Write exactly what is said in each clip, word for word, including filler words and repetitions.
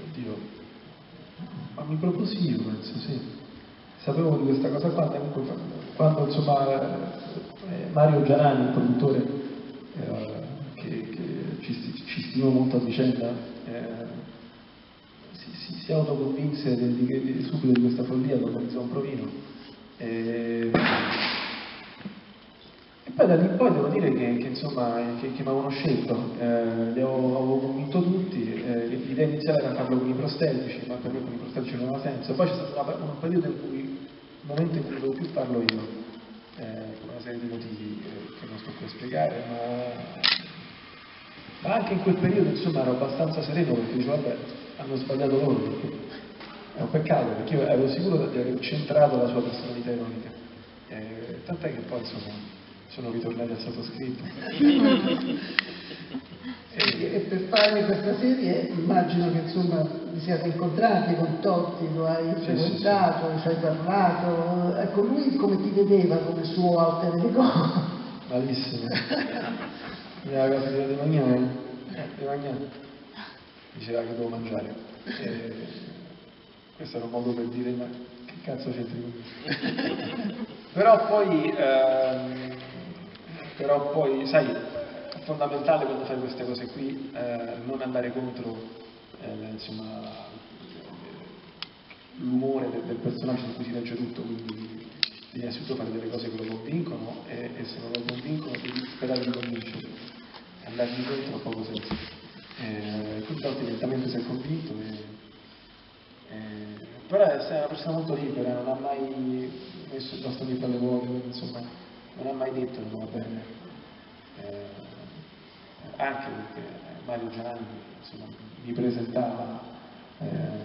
oddio, ma mi proposi io, penso, sì. Sapevo di questa cosa qua, quando insomma Mario Gianani, il produttore, eh, che, che ci, ci stimo molto a vicenda, eh, si, si, si autoconvinse di, di, di, subito di questa follia, lo organizzò un provino. E, e poi da lì in poi devo dire che, che insomma che, che mi avevano scelto, eh, li avevo, avevo convinto tutti, eh, l'idea iniziale era farlo con i prostetici, ma per me con i prostetici non aveva senso. Poi c'è stato una, un periodo in cui, un momento in cui dovevo più farlo io, eh, per una serie di motivi che, che non sto qui a spiegare, ma, ma anche in quel periodo insomma ero abbastanza sereno perché dicevo vabbè, hanno sbagliato loro, è un peccato perché io ero sicuro di aver centrato la sua personalità ironica, eh, tant'è che poi insomma sono ritornati al sottoscritto. e, e per fare questa serie immagino che insomma vi siate incontrati con Totti, lo hai sì, frequentato, sì, sì. ci hai parlato, ecco, lui come ti vedeva come suo alter ego? Malissimo. Mi aveva fatto di mangiare, eh, di mangiare. Diceva che devo mangiare. E questo era un modo per dire ma che cazzo c'entri con me? Però poi ehm, però poi sai è fondamentale quando fai queste cose qui eh, non andare contro eh, insomma l'umore del, del personaggio su cui si legge tutto, quindi devi innanzitutto fare delle cose che lo convincono e, e se non lo convincono devi sperare di convincerlo, andargli contro ha poco senso. Eh, quindi Totti lentamente si è convinto e, e, però è una persona molto libera, non ha mai messo il bastone fra le ruote, insomma non ha mai detto non va bene, eh, anche perché Mario Gianani insomma, mi presentava eh,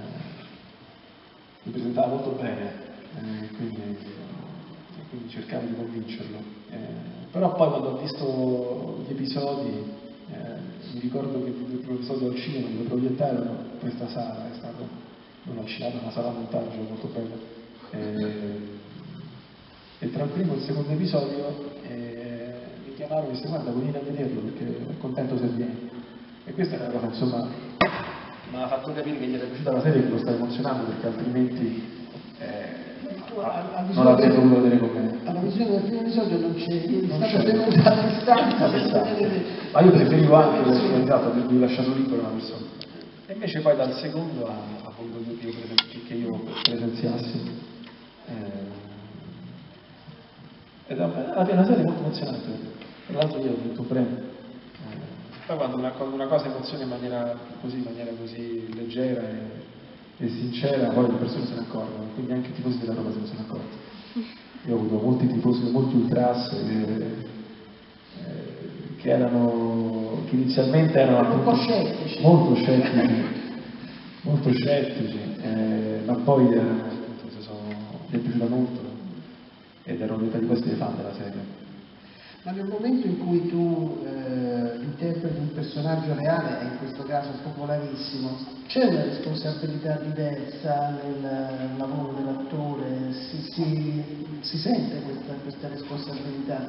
mi presentava molto bene, eh, quindi, quindi cercavo di convincerlo, eh, però poi quando ho visto gli episodi eh, mi ricordo che il primo episodio al cinema dove proiettarono questa sala, è stato non al cinema, una sala a montaggio molto bella, eh, e tra il primo e il secondo episodio eh, mi chiamarono e mi disse guarda venite a vederlo perché è contento se vieni, e questa è una cosa insomma mi ha fatto capire che gli era piaciuta la serie e che lo sta emozionando perché altrimenti eh, non l'avrebbe voluto vedere con me. Alla visione del primo episodio non c'è, è stata tenuta a distanza per vedere. Ma io preferivo anche l'esatto avervi lasciato libero una persona. E invece poi dal secondo ha, ha voluto che io, presen- che io presenziassi. Eh, ed è una, una serie molto emozionante. Tra l'altro io ho vinto un premio. Eh, poi quando una, quando una cosa emoziona in maniera così, in maniera così leggera e, e sincera, poi le persone se ne accorgono, quindi anche i tifosi della Roma se ne sono accorti. Io ho avuto molti tifosi, molti ultras che, eh, che erano che inizialmente erano un appunto, po' scettici, molto scettici, molto scettici, eh, ma poi eh, appunto, si sono, mi è piaciuta molto ed erano diventati questi dei fan della serie. Ma nel momento in cui tu eh, interpreti un personaggio reale, e in questo caso popolarissimo, c'è una responsabilità diversa nel lavoro dell'attore? Si, si, si sente questa, questa responsabilità?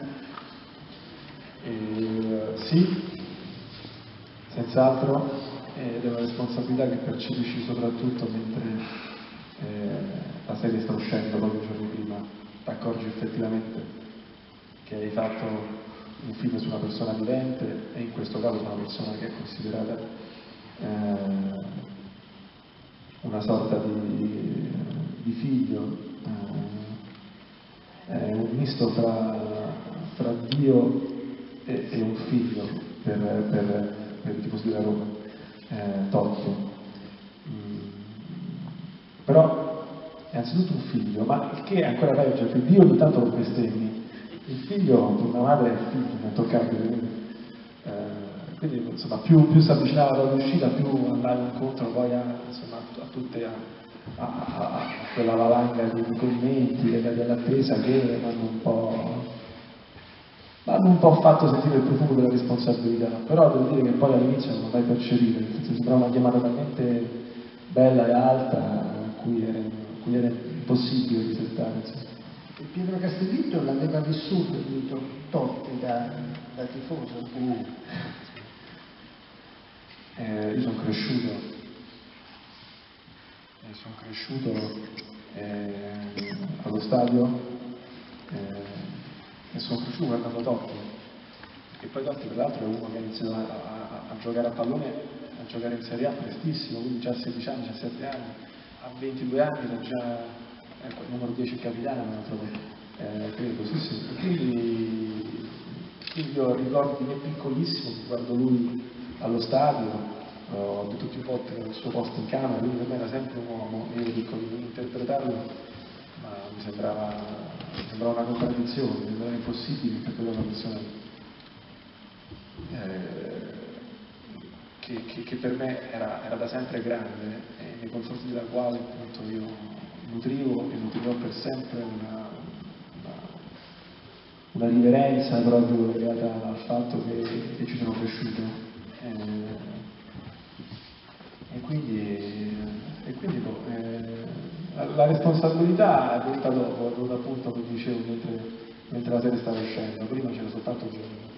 Eh, sì, senz'altro, ed è una responsabilità che percepisci soprattutto mentre eh, la serie sta uscendo pochi giorni prima, ti accorgi effettivamente che hai fatto un film su una persona vivente e in questo caso su una persona che è considerata eh, una sorta di, di figlio, eh, è un misto fra, fra Dio e, e un figlio per, per, per i tifosi della Roma, eh, Totti. Mm. Però è anzitutto un figlio, ma il che è ancora peggio, che Dio ogni tanto lo bestemmi. Il figlio, per una madre è il figlio, è intoccabile, quindi, eh, quindi insomma più, più si avvicinava dall'uscita, più andava incontro poi a, insomma, a tutte a, a, a, a quella valanga di, di commenti legati all'attesa che vanno un po' vanno un po' fatto sentire il profumo della responsabilità, però devo dire che poi all'inizio non l'ho mai percepito, nel senso sembrava una chiamata talmente bella e alta a cui era, a cui era impossibile risettare, insomma. Pietro Castellitto l'aveva vissuto di Totti da, da tifoso. Uh. Eh, io sono cresciuto e sono cresciuto eh, allo stadio eh, e sono cresciuto guardando Totti, perché poi Totti tra l'altro è uno che ha iniziato a, a, a giocare a pallone, a giocare in Serie A prestissimo, quindi già a sedici anni, diciassette anni, a ventidue anni era già ecco, il numero dieci capitano, eh, credo, sì sì, e quindi, quindi io ricordo di me piccolissimo che guardo lui allo stadio, ho avuto tutti i volte il suo posto in camera, quindi per me era sempre un uomo, io ero piccolino, interpretarlo, ma mi sembrava, mi sembrava una contraddizione, mi sembrava impossibile interpretare una persona eh, che, che, che per me era, era da sempre grande e nei confronti della quale appunto io nutrivo e nutrirò per sempre una, una, una riverenza proprio legata al fatto che, che ci sono cresciuto. Eh, E quindi, e quindi boh, eh, la, la responsabilità è venuta dopo, è venuta appunto, come dicevo, mentre, mentre la serie stava uscendo, prima c'era soltanto il giorno.